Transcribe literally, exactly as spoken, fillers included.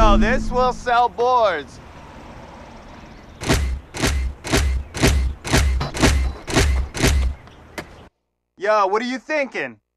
go. This will sell boards. Yo, what are you thinking?